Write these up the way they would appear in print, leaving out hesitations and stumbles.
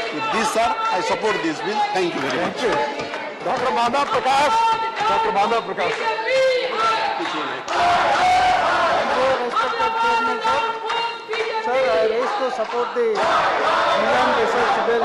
With this, sir, I support this bill. Thank you very much. Thank you. Dr. Madhav Prakash. Dr. Madhav Prakash. Respected Chairman, sir. Sir, I raise to support the Inland Research Bill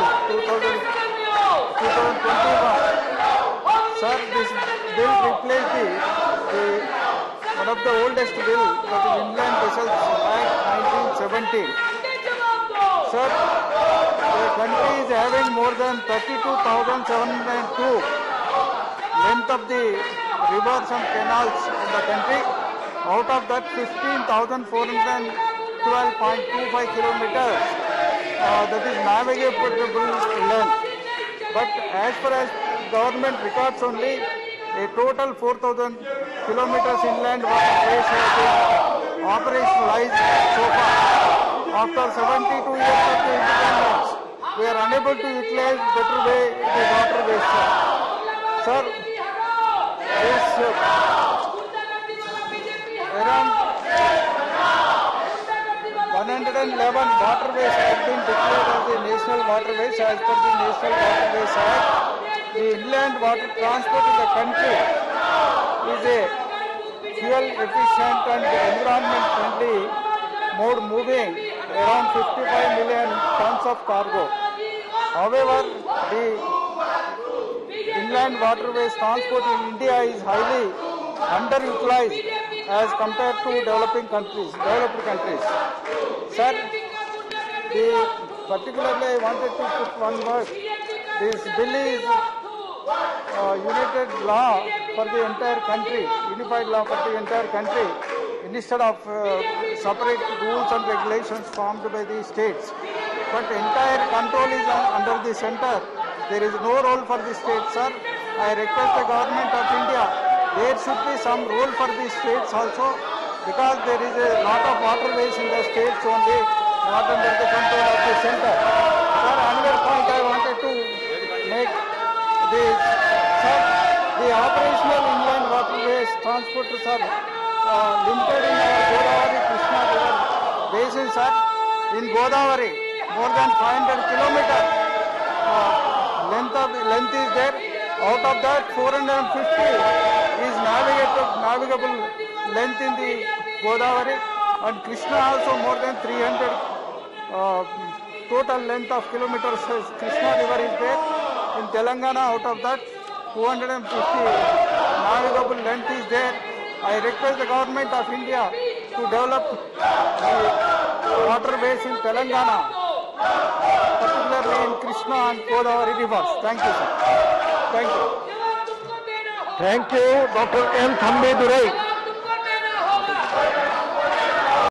2021. Sir, this bill replaces one of the oldest bill, that is Inland Research Act 1970. Sir, the country is having more than 32,702 length of the rivers and canals in the country. Out of that, 15,412.25 kilometers, that is navigable length. But as far as government records only, a total 4,000 kilometers inland waterways have been operationalized so far. After 72 years of the independence, we are unable to utilize better way the waterways. Sir, this around 111 waterways have been declared as the national waterways as per the National Waterways Act. The inland water transport in the country is a fuel efficient and environment friendly mode, moving around 55 million tons of cargo. However, the inland waterways transport in India is highly underutilized as compared to developed countries. Sir, particularly I wanted to put one word. This bill is united law for the entire country, unified law for the entire country, instead of separate rules and regulations formed by the states. But entire control is under the center. There is no role for the states, sir. I request the government of India, there should be some role for the states also, because there is a lot of waterways in the states only, not under the control of the center. Sir, another point I wanted to make this, sir, the operational inland waterways transport, sir, limited in our Godavari Krishna river basin, sir. In Godavari, more than 500 kilometers length is there. Out of that, 450 is navigable length in the Godavari, and Krishna also more than 300 total length of kilometers. Krishna river is there. In Telangana, out of that, 250 navigable length is there. I request the government of India to develop the waterways in Telangana, particularly in Krishna and Godavari rivers. Thank you, sir. Thank you. Thank you, Dr. M. Thambi Durai.